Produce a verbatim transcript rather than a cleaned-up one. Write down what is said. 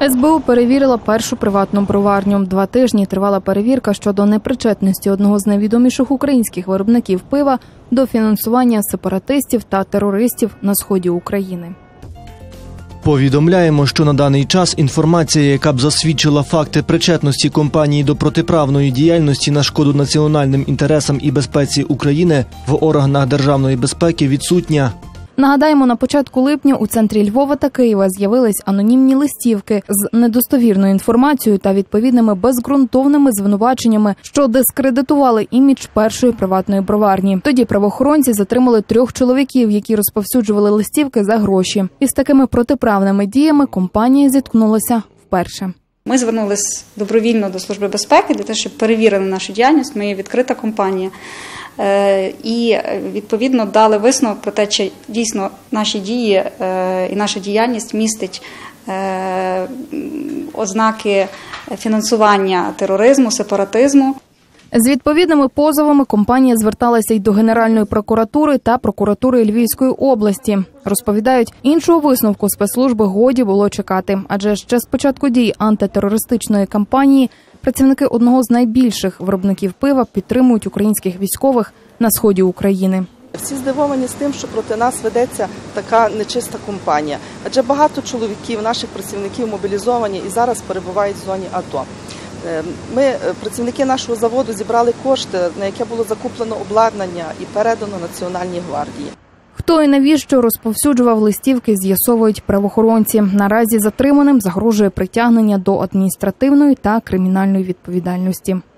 ес бе у перевірила першу приватну броварню. Два тижні тривала перевірка щодо непричетності одного з найвідоміших українських виробників пива до фінансування сепаратистів та терористів на сході України. Повідомляємо, що на даний час інформація, яка б засвідчила факти причетності компанії до протиправної діяльності на шкоду національним інтересам і безпеці України в органах державної безпеки, відсутня. Нагадаємо, на початку липня у центрі Львова та Києва з'явились анонімні листівки з недостовірною інформацією та відповідними безґрунтовними звинуваченнями, що дискредитували імідж першої приватної броварні. Тоді правоохоронці затримали трьох чоловіків, які розповсюджували листівки за гроші. Із такими протиправними діями компанія зіткнулася вперше. Ми звернулися добровільно до Служби безпеки для того, щоб перевірили нашу діяльність. Ми є відкрита компанія. І, відповідно, дали висновок про те, чи дійсно наші дії і наша діяльність містить ознаки фінансування тероризму, сепаратизму. З відповідними позовами компанія зверталася й до Генеральної прокуратури та прокуратури Львівської області. Розповідають, іншого висновку спецслужби годі було чекати, адже ще з початку дій антитерористичної кампанії працівники одного з найбільших виробників пива підтримують українських військових на сході України. Всі здивовані з тим, що проти нас ведеться така нечиста кампанія. Адже багато чоловіків, наших працівників мобілізовані і зараз перебувають в зоні АТО. Ми, працівники нашого заводу, зібрали кошти, на яке було закуплено обладнання і передано Національній гвардії. Хто і навіщо розповсюджував листівки, з'ясовують правоохоронці. Наразі затриманим загрожує притягнення до адміністративної та кримінальної відповідальності.